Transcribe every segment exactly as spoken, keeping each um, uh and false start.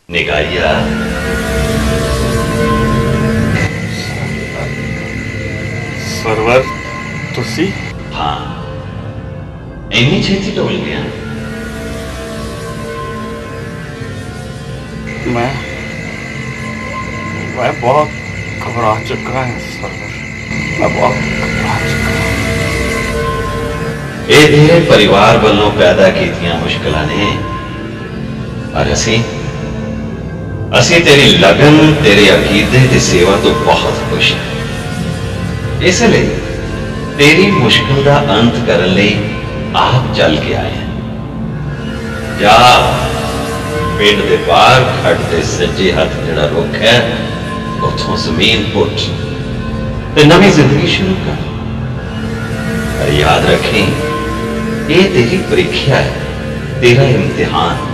निगाहिया server तुसी? हाँ इन्नी छेती टोल गया। मैं मैं बहुत घबरा चुका है सरवर, मैं बहुत घबरा चुका हूं। ये तेरे परिवार वालों पैदा कीतियां मुश्किलां ने, पर असी असी तेरी लगन तेरे अकीदे ते सेवा तो बहुत खुश हैं। इसलिए तेरी मुश्किल का अंत करने लई आप चल के आए हैं। जा पिंड दे बाहर खड़ दे सज्जे हाथ जड़ा रुख है उथों जमीन पुट ते नवी जिंदगी शुरू कर। पर याद रखें ये तेरी परीक्षा है, तेरा इम्तिहान।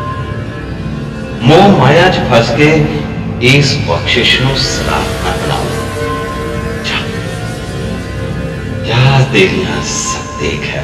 मोह माया च फस के इस बख्शिश नूं सराफ ना बनाओ। जा जा तेरियां सब देख है।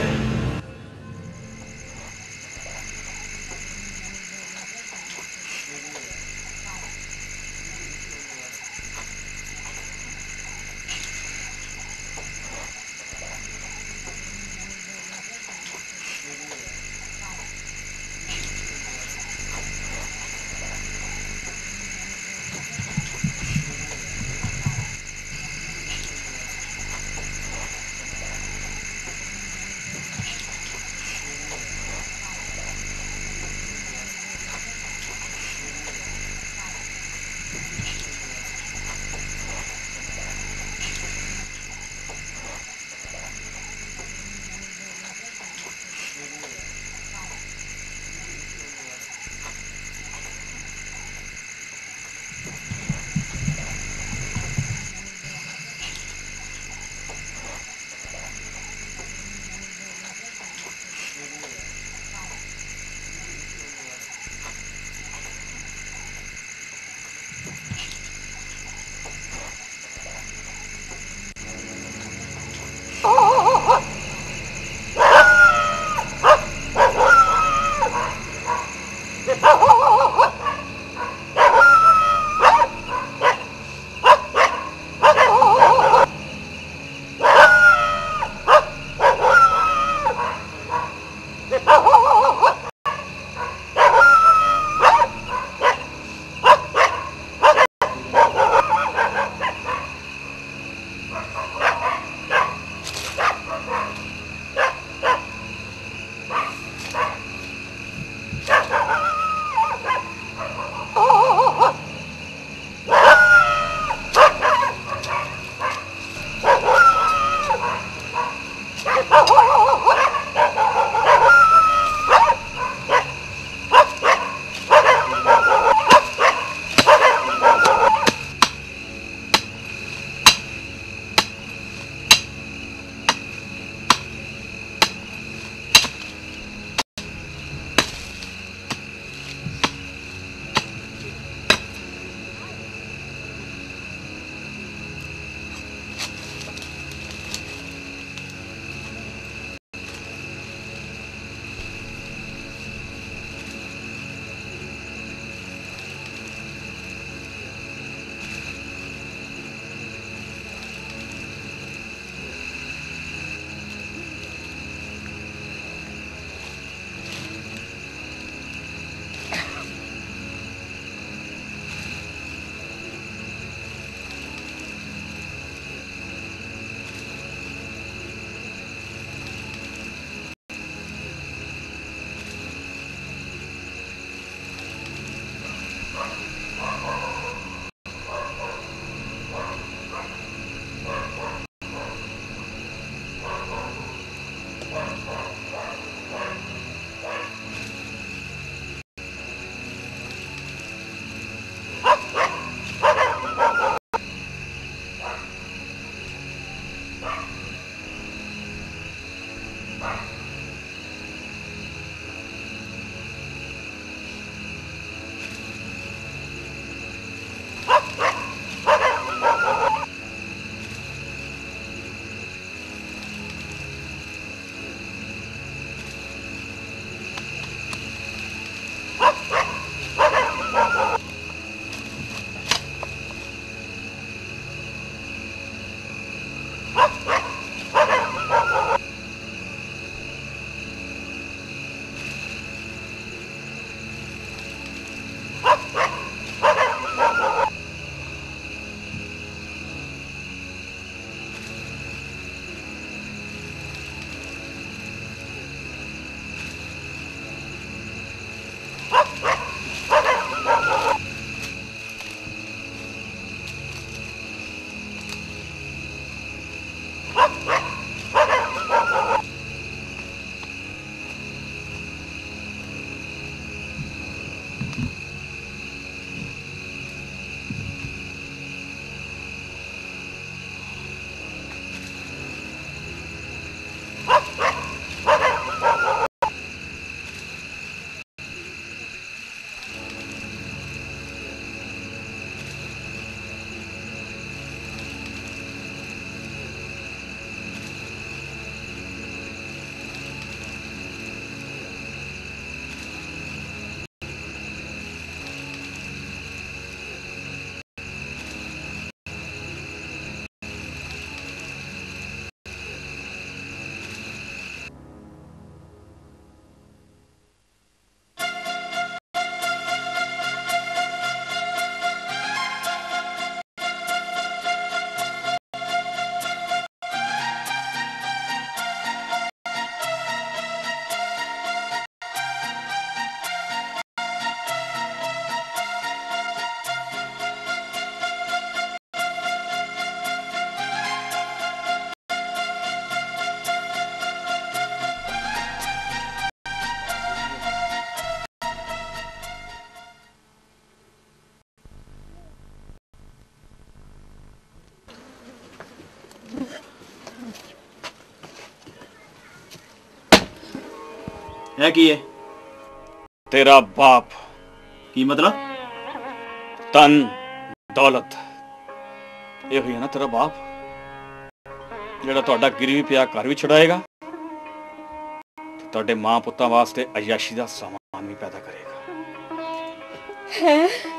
है की है? तेरा बाप। की मतलब? तन दौलत ये हुई है ना तेरा बाप, जेड़ा तुहाडा गिरवी पिया घर भी छुड़ाएगा ते तुहाडे मां पुत्तां वास्ते अयाशी दा सामान भी पैदा करेगा। है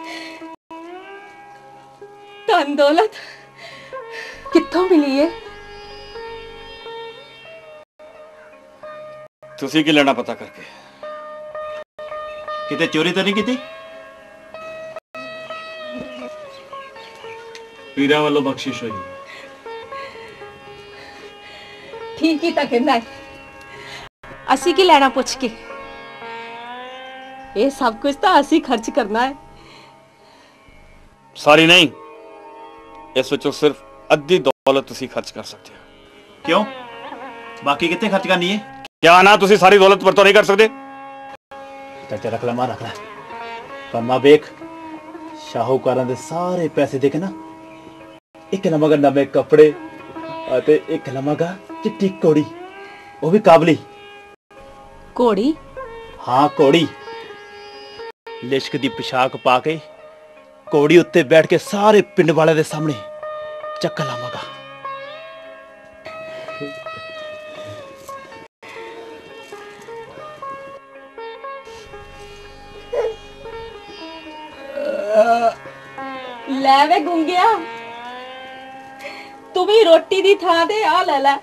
धन दौलत कित्थों मिली है? तुसी की लेना पता करके? किते चोरी तो नहीं की? पीरा वालों बख्शिश हुई। ठीक ही तो कहना है, असी की लेना पुछ के, ये सब कुछ तो असी खर्च करना है। सारी नहीं, इस विचों सिर्फ अद्धी दौलत तुसी खर्च कर सकते हो। क्यों? बाकी कितने खर्च करनी है? क्या ना तुसी सारी दौलत पर तो नहीं कर सकते? चाचा रख ला, मां रख ला, पर मां वेख शाहूकारां दे सारे पैसे देख ना, एक लमागा नवे कपड़े ते एक लमागा चिट्टी कोड़ी, वो भी काबली। कोड़ी? हाँ कोड़ी, लिश्क दी पोशाक पा के कोड़ी उत्ते बैठ के सारे पिंड वाले दे सामने चक्कर लावांगा। ले वे गुंगिया, तू भी रोटी दी थां ते आ ले ले।